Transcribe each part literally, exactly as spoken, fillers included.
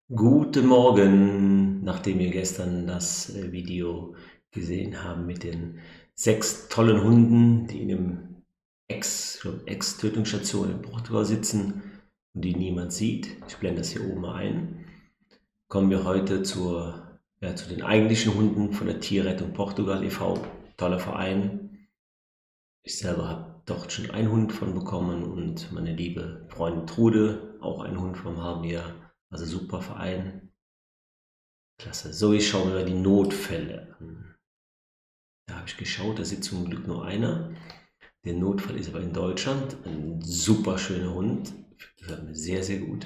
Guten Morgen, nachdem wir gestern das äh, Video gesehen haben mit den sechs tollen Hunden, die in einem Ex, ich glaub, Ex-Tötungsstation in Portugal sitzen und die niemand sieht. Ich blende das hier oben mal ein. Kommen wir heute zur, ja, zu den eigentlichen Hunden von der Tierrettung Portugal e V Toller Verein. Ich selber habe dort schon einen Hund von bekommen und meine liebe Freundin Trude auch einen Hund vom halben Jahr. Also super Verein. Klasse. So, ich schaue mir die Notfälle an. Da habe ich geschaut, da sitzt zum Glück nur einer. Der Notfall ist aber in Deutschland. Ein super schöner Hund. Gefällt mir sehr, sehr gut.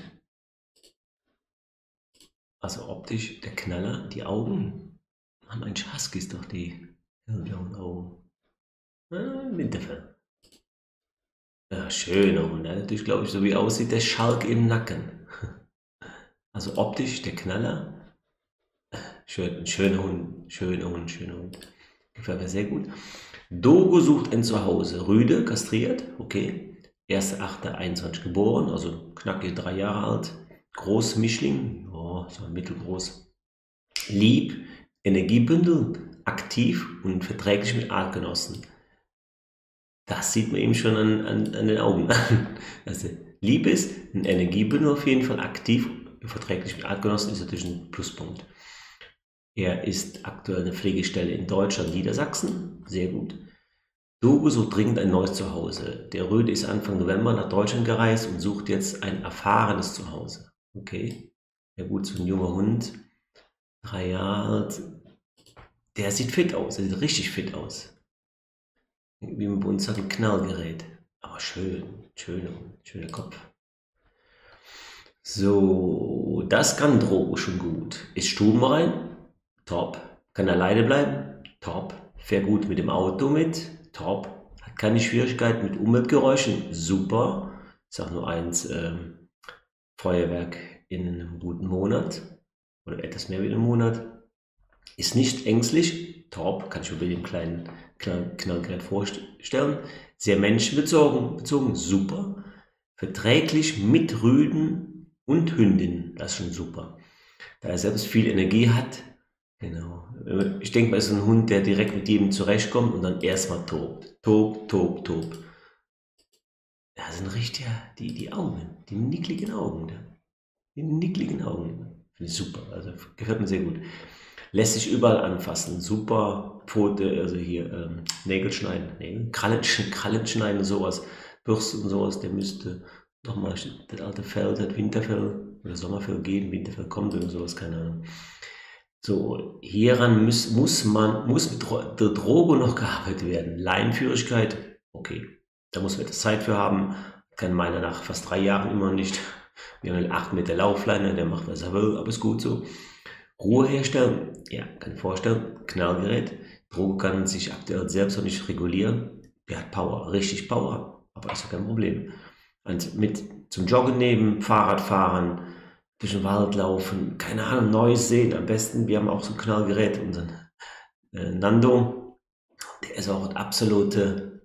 Also optisch der Knaller. Die Augen haben ein Huskies doch die blauen Augen. Ah, Winterfell. Ja, schöner Hund. Er hat natürlich, glaube ich, so wie aussieht der Schalk im Nacken. Also optisch der Knaller. Schön, schöner Hund, schöner Hund, schöner Hund. Gefällt mir sehr gut. Dogo sucht ein Zuhause. Rüde, kastriert, okay. erster achter einundzwanzig geboren, also knackige drei Jahre alt. Groß Mischling, oh, so mittelgroß. Lieb, Energiebündel, aktiv und verträglich mit Artgenossen. Das sieht man eben schon an, an, an den Augen an. Also lieb ist, ein Energiebündel auf jeden Fall, aktiv, verträglich mit Artgenossen ist natürlich ein Pluspunkt. Er ist aktuell eine Pflegestelle in Deutschland, Niedersachsen, sehr gut. Dogo sucht dringend ein neues Zuhause. Der Röde ist Anfang November nach Deutschland gereist und sucht jetzt ein erfahrenes Zuhause. Okay, ja gut, so ein junger Hund, drei Jahre alt, der sieht fit aus, der sieht richtig fit aus. Wie man bei uns sagt, ein Knallgerät. Aber schön, schöner, schöner Kopf. So, das kann Drogo schon gut. Ist stubenrein? Top. Kann alleine bleiben? Top. Fährt gut mit dem Auto mit? Top. Hat keine Schwierigkeiten mit Umweltgeräuschen? Super. Ich sag nur eins, ähm, Feuerwerk in einem guten Monat oder etwas mehr wie einem Monat. Ist nicht ängstlich? Top. Kann ich mir bei dem kleinen Knallgerät vorstellen. Sehr menschenbezogen, bezogen, super. Verträglich mit Rüden und Hündinnen, das ist schon super. Da er selbst viel Energie hat, genau. Ich denke mal, es ist ein Hund, der direkt mit jedem zurechtkommt und dann erstmal tobt. Tobt, tobt, tobt. Das sind richtig, die, die Augen, die nickligen Augen. Die nickligen Augen. Finde ich super, also gefällt mir sehr gut. Lässt sich überall anfassen, super Pfote, also hier ähm, Nägel schneiden, Nägel, Krallen, Krallen schneiden und sowas, Bürsten und sowas, der müsste nochmal das alte Fell, das Winterfell oder Sommerfell gehen, Winterfell kommt oder sowas, keine Ahnung. So, hieran muss, muss man, muss mit der Drogo noch gearbeitet werden. Leinenführigkeit, okay, da muss man etwas Zeit für haben, kann meiner nach fast drei Jahren immer noch nicht. Wir haben einen acht Meter Laufleine, der macht was er will, aber ist gut so. Ruhe herstellen, ja, kann ich vorstellen, Knallgerät. Drogo kann sich aktuell selbst noch nicht regulieren. Der hat Power, richtig Power, aber ist ja kein Problem. Und mit zum Joggen nehmen, Fahrrad fahren, durch den Wald laufen, keine Ahnung, Neues sehen. Am besten, wir haben auch so ein Knallgerät, unseren äh, Nando, der ist auch ein absolute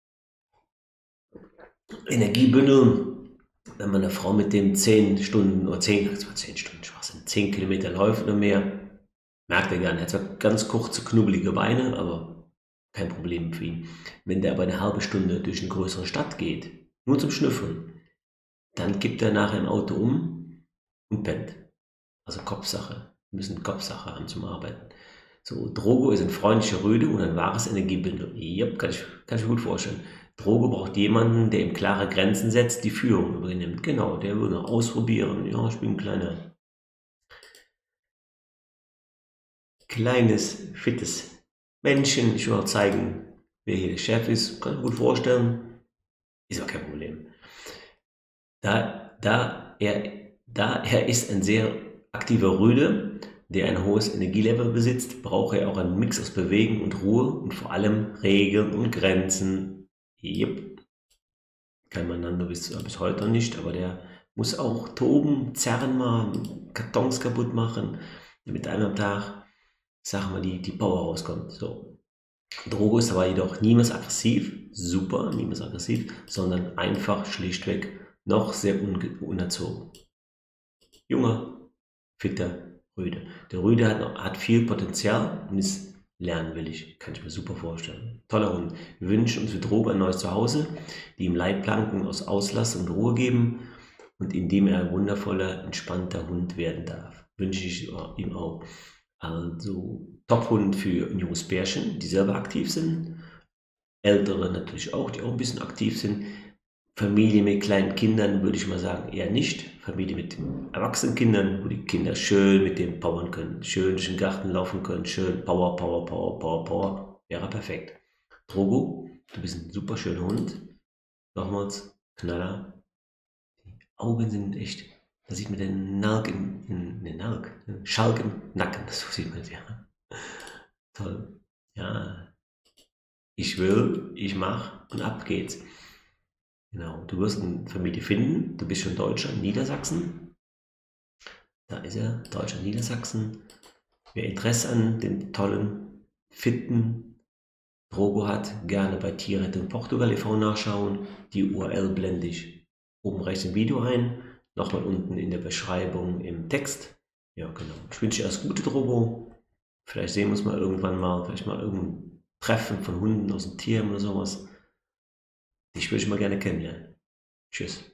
Energiebündel. Wenn man eine Frau mit dem zehn Stunden oder zehn, das war zehn Stunden Schwachsinn, zehn Kilometer läuft oder mehr, merkt er gar nicht. Er hat zwar ganz kurze, knubbelige Beine, aber kein Problem für ihn. Wenn der aber eine halbe Stunde durch eine größere Stadt geht, nur zum Schnüffeln, dann kippt er nachher im Auto um und pennt. Also Kopfsache. Wir müssen Kopfsache haben zum Arbeiten. So, Drogo ist ein freundlicher Rüde und ein wahres Energiebündel. Yep, kann ich, kann ich mir gut vorstellen. Drogo braucht jemanden, der ihm klare Grenzen setzt, die Führung übernimmt. Genau, der würde ausprobieren. Ja, ich bin ein kleiner, kleines, fittes Männchen. Ich will auch zeigen, wer hier der Chef ist. Kann ich mir gut vorstellen. Ist auch kein Problem. Da, da, er, da er ist ein sehr aktiver Rüde, der ein hohes Energielevel besitzt, braucht er auch einen Mix aus Bewegen und Ruhe und vor allem Regeln und Grenzen. Yep. Kein Manando bis, bis heute noch nicht, aber der muss auch toben, zerren mal, Kartons kaputt machen, damit einmal am Tag, sag mal, die, die Power rauskommt. So. Drogo ist aber jedoch niemals aggressiv, super, niemals aggressiv, sondern einfach schlichtweg noch sehr unerzogen. Junge, fitter Rüde. Der Rüde hat, noch, hat viel Potenzial und ist lernwillig. Kann ich mir super vorstellen. Toller Hund. Wir wünschen uns für Drogo ein neues Zuhause, die ihm Leitplanken aus Auslass und Ruhe geben und in dem er ein wundervoller, entspannter Hund werden darf. Wünsche ich ihm auch. Also Top-Hund für ein junges Pärchen, die selber aktiv sind. Ältere natürlich auch, die auch ein bisschen aktiv sind. Familie mit kleinen Kindern würde ich mal sagen eher nicht. Familie mit erwachsenen Kindern, wo die Kinder schön mit dem powern können, schön durch den Garten laufen können, schön Power, Power, Power, Power, Power. Wäre perfekt. Drogo, du bist ein super schöner Hund. Nochmals, Knaller. Die Augen sind echt, da sieht man den Nalk im, in, den Nalk, den Schalk im Nacken, so sieht man es, ja. Toll. Ja, ich will, ich mach und ab geht's. Genau, du wirst eine Familie finden, du bist schon Deutscher in Niedersachsen. Da ist er, Deutscher Niedersachsen. Wer Interesse an den tollen, fitten Drogo hat, gerne bei Tierrettung Portugal e V nachschauen. Die U R L blende ich oben rechts im Video ein, nochmal unten in der Beschreibung im Text. Ja, genau. Ich wünsche dir alles Gute, Drogo. Vielleicht sehen wir uns mal irgendwann mal, vielleicht mal irgendein Treffen von Hunden aus dem Tierheim oder sowas. Dich würde ich mal gerne kennenlernen. Tschüss.